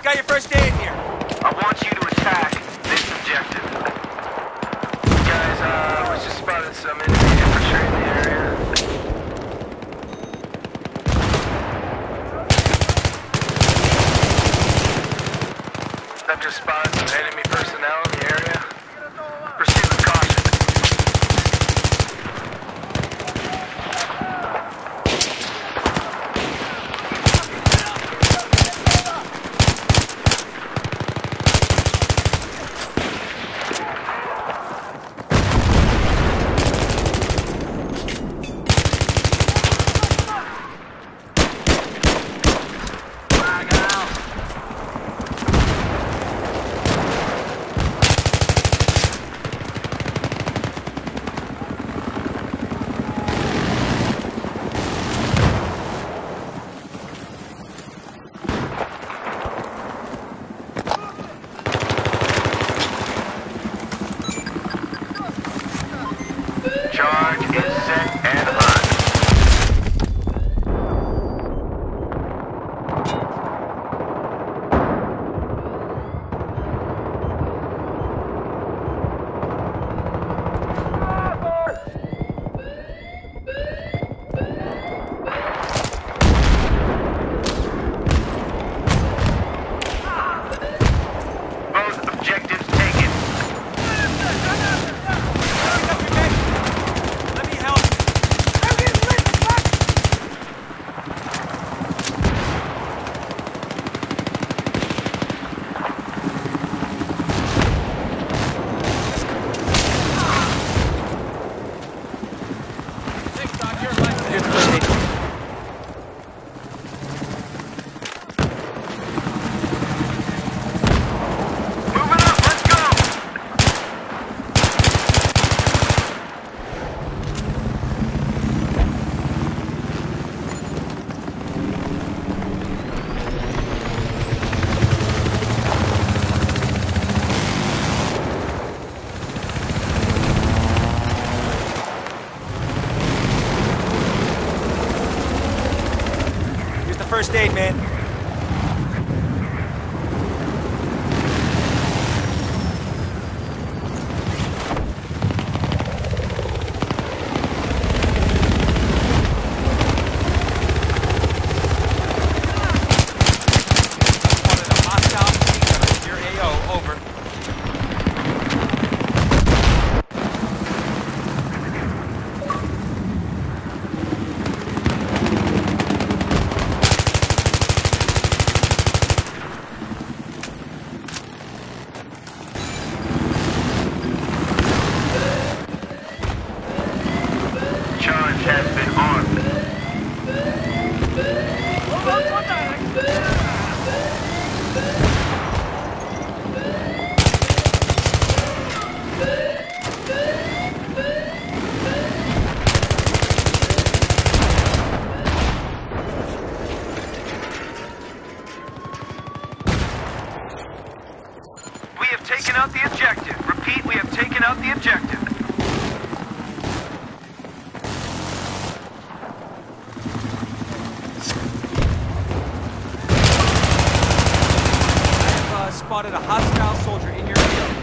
got your first aid here. I want you to attack this objective. Guys, we just spotted some enemy infantry in the area. I've just spotted some enemy personnel in the area. Proceed with caution. Charge is set and hot. Both objectives taken. First aid, man. Has been armed. We have taken out the objective. Repeat, we have taken out the objective. Spotted a hostile soldier in your field.